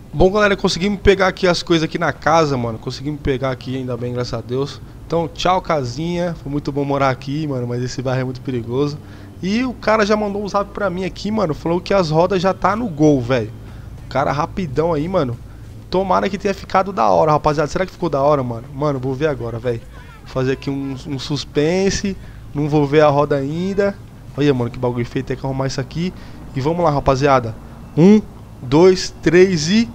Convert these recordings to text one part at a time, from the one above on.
Bom, galera, conseguimos pegar aqui as coisas aqui na casa, mano. Conseguimos pegar aqui, ainda bem, graças a Deus. Então, tchau, casinha. Foi muito bom morar aqui, mano, mas esse bairro é muito perigoso. E o cara já mandou um zap pra mim aqui, mano. Falou que as rodas já tá no gol, velho. O cara rapidão aí, mano. Tomara que tenha ficado da hora, rapaziada. Será que ficou da hora, mano? Mano, vou ver agora, velho. Vou fazer aqui um suspense. Não vou ver a roda ainda. Olha, mano, que bagulho feio. Tem que arrumar isso aqui. E vamos lá, rapaziada. 1, 2, 3 e...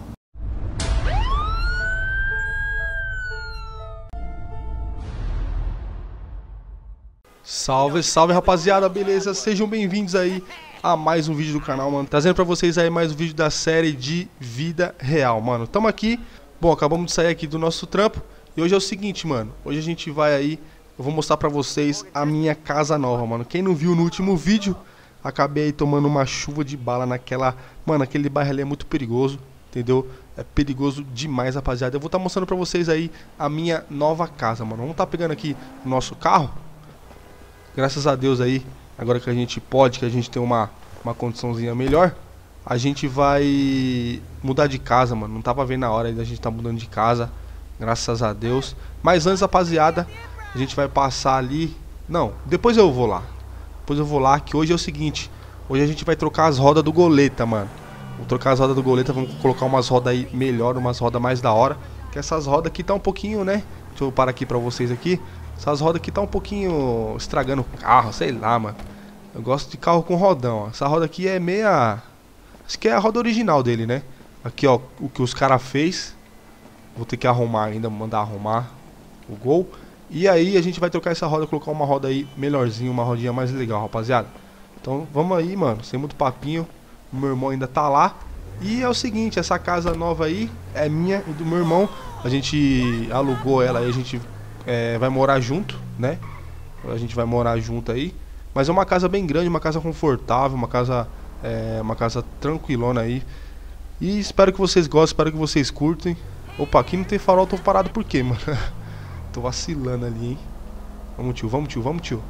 Salve, salve, rapaziada, beleza? Sejam bem-vindos aí a mais um vídeo do canal, mano. Trazendo pra vocês aí mais um vídeo da série de vida real, mano. Tamo aqui, bom, acabamos de sair aqui do nosso trampo. E hoje é o seguinte, mano. Hoje a gente vai aí, eu vou mostrar pra vocês a minha casa nova, mano. Quem não viu no último vídeo, acabei aí tomando uma chuva de bala naquela... Mano, aquele bairro ali é muito perigoso, entendeu? É perigoso demais, rapaziada. Eu vou estar mostrando pra vocês aí a minha nova casa, mano. Vamos estar pegando aqui o nosso carro. Graças a Deus aí, agora que a gente pode, que a gente tem uma condiçãozinha melhor, a gente vai mudar de casa, mano. Não tava vendo a hora ainda, a gente tá mudando de casa, graças a Deus. Mas antes, rapaziada, a gente vai passar ali... Não, depois eu vou lá. Depois eu vou lá, que hoje é o seguinte. Hoje a gente vai trocar as rodas do goleta, mano. Vou trocar as rodas do goleta, vamos colocar umas rodas aí melhor, umas rodas mais da hora. Que essas rodas aqui tá um pouquinho, né? Deixa eu parar aqui pra vocês aqui. Essas rodas aqui tá um pouquinho estragando o carro, sei lá, mano. Eu gosto de carro com rodão, ó. Essa roda aqui é meia... Acho que é a roda original dele, né? Aqui, ó, o que os caras fez. Vou ter que arrumar ainda, mandar arrumar o Gol. E aí a gente vai trocar essa roda, colocar uma roda aí melhorzinha, uma rodinha mais legal, rapaziada. Então vamos aí, mano, sem muito papinho. O meu irmão ainda tá lá. E é o seguinte, essa casa nova aí é minha e do meu irmão. A gente alugou ela aí, a gente... vai morar junto, né? A gente vai morar junto aí. Mas é uma casa bem grande, uma casa confortável, uma casa tranquilona aí. E espero que vocês gostem, espero que vocês curtem. Opa, aqui não tem farol, tô parado por quê, mano? Tô vacilando ali, hein? Vamos, tio, vamos, tio, vamos, tio.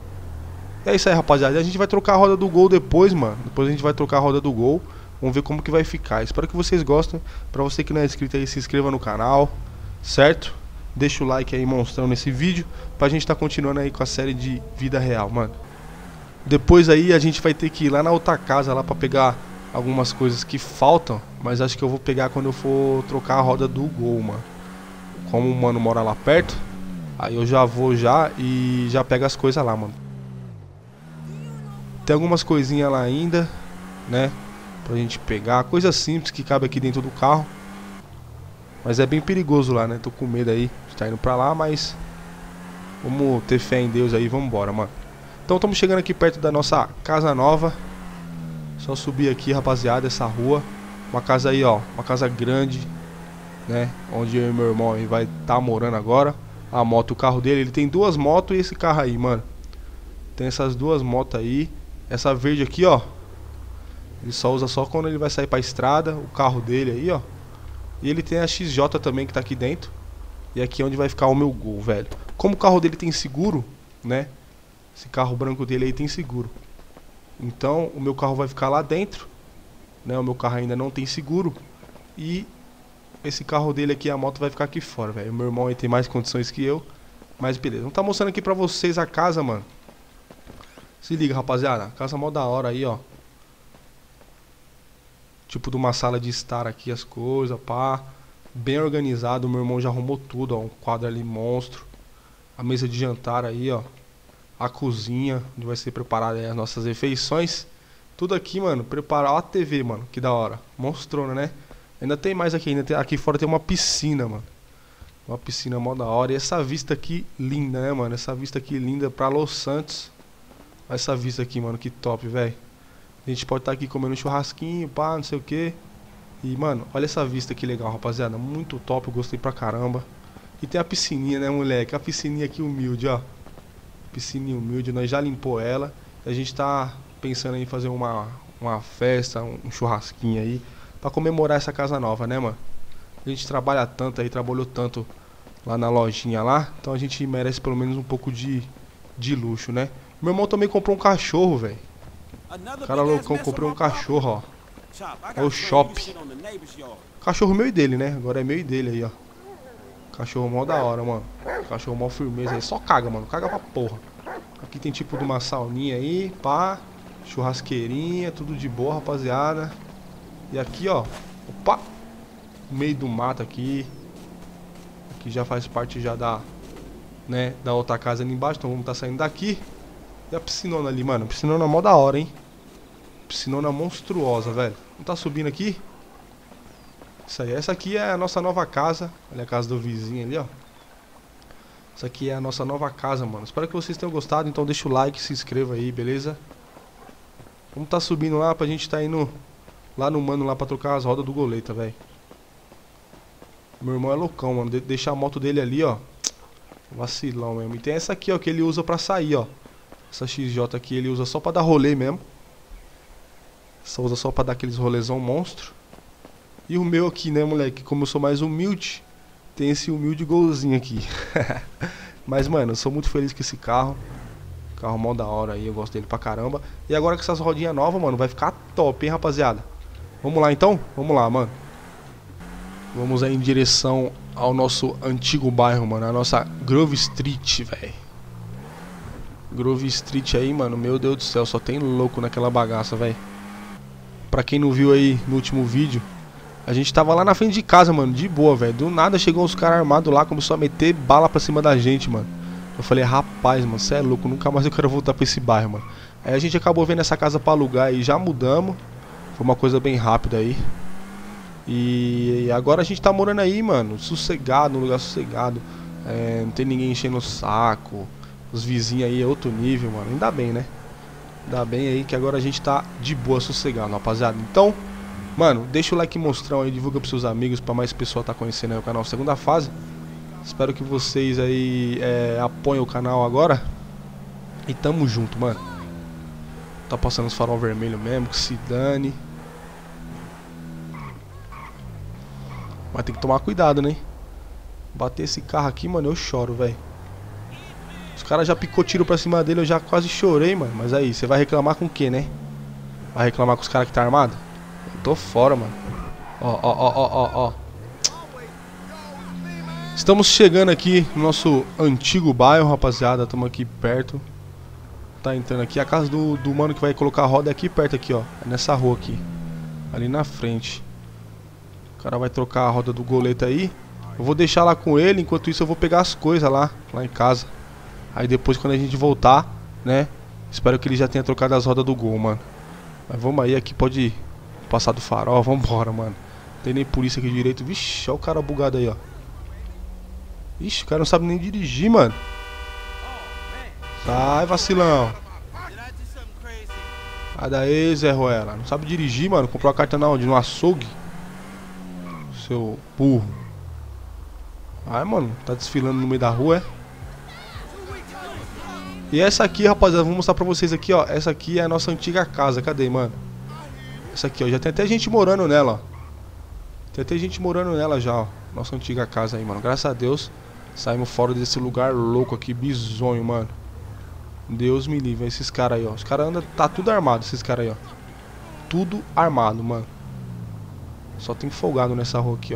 É isso aí, rapaziada. A gente vai trocar a roda do Gol depois, mano. Depois a gente vai trocar a roda do Gol. Vamos ver como que vai ficar. Espero que vocês gostem. Pra você que não é inscrito aí, se inscreva no canal, certo? Deixa o like aí mostrando esse vídeo pra gente tá continuando aí com a série de vida real, mano. Depois aí a gente vai ter que ir lá na outra casa lá pra pegar algumas coisas que faltam, mas acho que eu vou pegar quando eu for trocar a roda do Gol, mano. Como o mano mora lá perto, aí eu já vou já e já pego as coisas lá, mano. Tem algumas coisinhas lá ainda, né, pra gente pegar, coisas simples que cabe aqui dentro do carro. Mas é bem perigoso lá, né? Tô com medo aí de estar indo pra lá, mas vamos ter fé em Deus aí, vamos embora, mano. Então estamos chegando aqui perto da nossa casa nova. Só subir aqui, rapaziada, essa rua. Uma casa aí, ó, uma casa grande, né? Onde eu e meu irmão aí vai estar morando agora. A moto, o carro dele, ele tem duas motos e esse carro aí, mano. Tem essas duas motos aí. Essa verde aqui, ó, ele só usa só quando ele vai sair pra estrada. O carro dele aí, ó. E ele tem a XJ também que tá aqui dentro. E aqui é onde vai ficar o meu Gol, velho. Como o carro dele tem seguro, né? Esse carro branco dele aí tem seguro. Então o meu carro vai ficar lá dentro, né? O meu carro ainda não tem seguro. E esse carro dele aqui, a moto, vai ficar aqui fora, velho. O meu irmão aí tem mais condições que eu. Mas beleza, vamos tá mostrando aqui pra vocês a casa, mano. Se liga, rapaziada. Casa mó da hora aí, ó. Tipo de uma sala de estar aqui, as coisas, pá. Bem organizado, meu irmão já arrumou tudo, ó. Um quadro ali monstro. A mesa de jantar aí, ó. A cozinha, onde vai ser preparada aí as nossas refeições. Tudo aqui, mano, preparar. Ó a TV, mano, que da hora. Monstrona, né? Ainda tem mais aqui, ainda tem, aqui fora tem uma piscina, mano. Uma piscina mó da hora. E essa vista aqui linda, né, mano? Essa vista aqui linda pra Los Santos. Olha essa vista aqui, mano, que top, velho. A gente pode estar aqui comendo um churrasquinho, pá, não sei o que. E, mano, olha essa vista que legal, rapaziada. Muito top, eu gostei pra caramba. E tem a piscininha, né, moleque? A piscininha aqui humilde, ó. Piscininha humilde, nós já limpou ela. E a gente tá pensando em fazer uma festa, um churrasquinho aí, pra comemorar essa casa nova, né, mano? A gente trabalha tanto aí, trabalhou tanto lá na lojinha lá. Então a gente merece pelo menos um pouco de luxo, né? Meu irmão também comprou um cachorro, velho. Cara loucão, comprei um cachorro, ó. É o shopping. Cachorro meu e dele, né? Agora é meu e dele aí, ó. Cachorro mó da hora, mano. Cachorro mó firmeza aí. Só caga, mano. Caga pra porra. Aqui tem tipo de uma sauninha aí, pá. Churrasqueirinha, tudo de boa, rapaziada. E aqui, ó. Opa! No meio do mato aqui. Aqui já faz parte já da... né? Da outra casa ali embaixo. Então vamos tá saindo daqui. E a piscinona ali, mano. Piscinona mó da hora, hein? Piscinona monstruosa, velho. Vamos tá subindo aqui. Isso aí. Essa aqui é a nossa nova casa. Olha a casa do vizinho ali, ó. Essa aqui é a nossa nova casa, mano. Espero que vocês tenham gostado. Então deixa o like, se inscreva aí, beleza? Vamos tá subindo lá pra gente tá indo lá no mano lá pra trocar as rodas do goleta, velho. Meu irmão é loucão, mano. Deixar a moto dele ali, ó. Vacilão mesmo. E tem essa aqui, ó, que ele usa pra sair, ó. Essa XJ aqui ele usa só pra dar rolê mesmo. Só usa só pra dar aqueles rolezão monstro. E o meu aqui, né, moleque? Como eu sou mais humilde, tem esse humilde golzinho aqui. Mas, mano, eu sou muito feliz com esse carro. Carro mó da hora aí, eu gosto dele pra caramba. E agora com essas rodinhas novas, mano, vai ficar top, hein, rapaziada? Vamos lá, então? Vamos lá, mano. Vamos aí em direção ao nosso antigo bairro, mano. A nossa Grove Street, velho. Grove Street aí, mano, meu Deus do céu, só tem louco naquela bagaça, velho. Pra quem não viu aí no último vídeo, a gente tava lá na frente de casa, mano, de boa, velho. Do nada chegou uns caras armados lá, começou a meter bala pra cima da gente, mano. Eu falei, rapaz, mano, cê é louco, nunca mais eu quero voltar pra esse bairro, mano. Aí a gente acabou vendo essa casa pra alugar e já mudamos. Foi uma coisa bem rápida aí. E agora a gente tá morando aí, mano, sossegado, num lugar sossegado. Não tem ninguém enchendo o saco. Os vizinhos aí é outro nível, mano. Ainda bem, né? Ainda bem aí que agora a gente tá de boa, sossegado, rapaziada. Então, mano, deixa o like monstrão aí, divulga pros seus amigos, pra mais pessoa tá conhecendo aí o canal Segunda Fase. Espero que vocês aí apoiem o canal agora. E tamo junto, mano. Tá passando os farol vermelho mesmo, que se dane. Mas tem que tomar cuidado, né? Bater esse carro aqui, mano, eu choro, velho. Os caras já picou tiro pra cima dele, eu já quase chorei, mano. Mas aí, você vai reclamar com o que, né? Vai reclamar com os caras que tá armado? Eu tô fora, mano. Ó. Estamos chegando aqui no nosso antigo bairro, rapaziada. Estamos aqui perto. Tá entrando aqui. A casa do mano que vai colocar a roda é aqui perto, aqui, ó. É nessa rua aqui. Ali na frente. O cara vai trocar a roda do goleta aí. Eu vou deixar lá com ele. Enquanto isso eu vou pegar as coisas lá em casa. Aí depois quando a gente voltar, né? Espero que ele já tenha trocado as rodas do gol, mano. Mas vamos aí, aqui pode passar do farol. Vambora, mano. Não tem nem polícia aqui direito. Vixe, olha o cara bugado aí, ó. Ixi, o cara não sabe nem dirigir, mano. Sai, vacilão. Sai daí, Zé Ruela. Não sabe dirigir, mano. Comprou a carta na onde? No açougue? Seu burro. Ai, mano. Tá desfilando no meio da rua, é? E essa aqui, rapaziada, vou mostrar pra vocês aqui, ó. Essa aqui é a nossa antiga casa. Cadê, mano? Essa aqui, ó. Já tem até gente morando nela, ó. Tem até gente morando nela já, ó. Nossa antiga casa aí, mano. Graças a Deus, saímos fora desse lugar louco aqui, bizonho, mano. Deus me livre, esses caras aí, ó. Os caras andam, tá tudo armado, esses caras aí, ó. Tudo armado, mano. Só tem folgado nessa rua aqui, ó.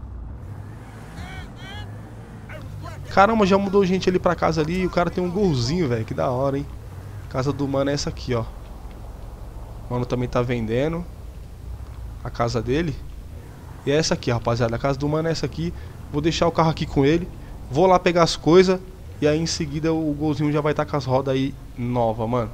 Caramba, já mudou gente ali pra casa ali. O cara tem um golzinho, velho. Que da hora, hein? A casa do mano é essa aqui, ó. O mano também tá vendendo a casa dele. E é essa aqui, rapaziada. A casa do mano é essa aqui. Vou deixar o carro aqui com ele. Vou lá pegar as coisas. E aí em seguida o golzinho já vai estar com as rodas aí nova, mano.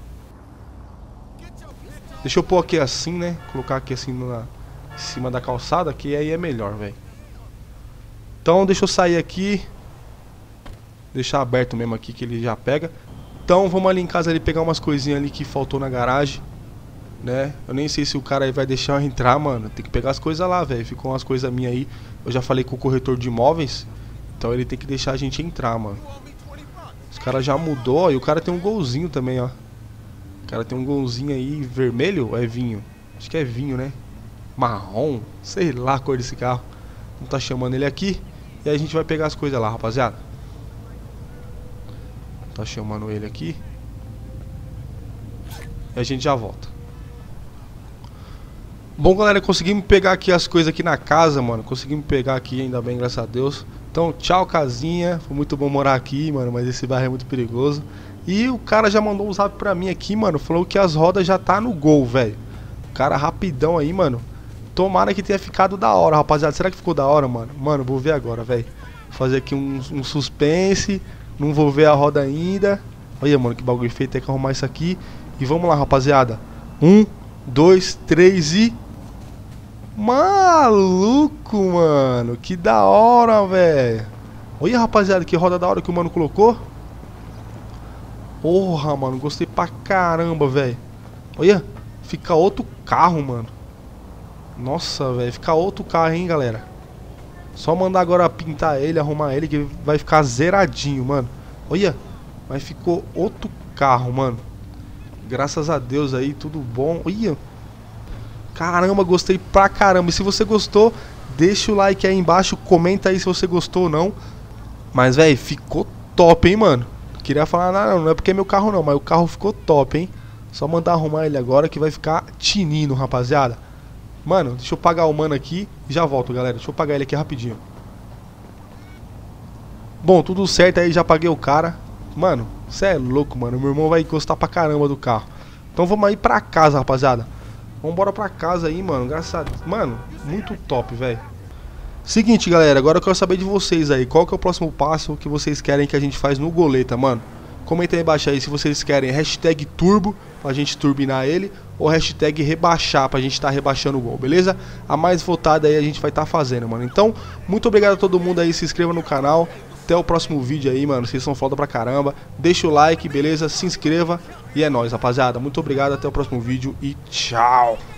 Deixa eu pôr aqui assim, né? Colocar aqui assim em cima da calçada. Que aí é melhor, velho. Então deixa eu sair aqui. Deixar aberto mesmo aqui que ele já pega. Então vamos ali em casa ali pegar umas coisinhas ali que faltou na garagem, né? Eu nem sei se o cara aí vai deixar eu entrar, mano. Tem que pegar as coisas lá, velho. Ficou umas coisas minhas aí. Eu já falei com o corretor de imóveis. Então ele tem que deixar a gente entrar, mano. Os caras já mudou. E o cara tem um golzinho também, ó. O cara tem um golzinho aí vermelho ou é vinho? Acho que é vinho, né? Marrom. Sei lá a cor desse carro. Vamos tá chamando ele aqui. E aí a gente vai pegar as coisas lá, rapaziada. Tá chamando ele aqui. E a gente já volta. Bom, galera, conseguimos pegar aqui as coisas aqui na casa, mano. Conseguimos pegar aqui, ainda bem, graças a Deus. Então, tchau, casinha. Foi muito bom morar aqui, mano, mas esse bairro é muito perigoso. E o cara já mandou um zap pra mim aqui, mano. Falou que as rodas já tá no gol, velho. O cara rapidão aí, mano. Tomara que tenha ficado da hora, rapaziada. Será que ficou da hora, mano? Mano, vou ver agora, velho. Fazer aqui um suspense. Não vou ver a roda ainda. Olha, mano, que bagulho feio. Tem que arrumar isso aqui. E vamos lá, rapaziada. 1, 2, 3 e... Maluco, mano. Que da hora, velho. Olha, rapaziada, que roda da hora que o mano colocou. Porra, mano. Gostei pra caramba, velho. Olha, fica outro carro, mano. Nossa, velho. Fica outro carro, hein, galera. Só mandar agora pintar ele, arrumar ele, que vai ficar zeradinho, mano. Olha, mas ficou outro carro, mano. Graças a Deus aí, tudo bom. Olha. Caramba, gostei pra caramba. E se você gostou, deixa o like aí embaixo. Comenta aí se você gostou ou não. Mas, velho, ficou top, hein, mano. Queria falar nada, não é porque é meu carro não, mas o carro ficou top, hein. Só mandar arrumar ele agora que vai ficar tinindo, rapaziada. Mano, deixa eu pagar o mano aqui e já volto, galera. Deixa eu pagar ele aqui rapidinho. Bom, tudo certo aí, já paguei o cara. Mano, cê é louco, mano. Meu irmão vai gostar pra caramba do carro. Então vamos aí pra casa, rapaziada. Vambora pra casa aí, mano. Graças a Deus. Mano, muito top, velho. Seguinte, galera. Agora eu quero saber de vocês aí. Qual que é o próximo passo que vocês querem que a gente faz no Goleta, mano? Comenta aí embaixo aí se vocês querem hashtag turbo pra gente turbinar ele, ou hashtag rebaixar pra gente tá rebaixando o gol, beleza? A mais votada aí a gente vai tá fazendo, mano. Então, muito obrigado a todo mundo aí. Se inscreva no canal. Até o próximo vídeo aí, mano. Vocês são foda pra caramba. Deixa o like, beleza? Se inscreva. E é nóis, rapaziada. Muito obrigado. Até o próximo vídeo e tchau.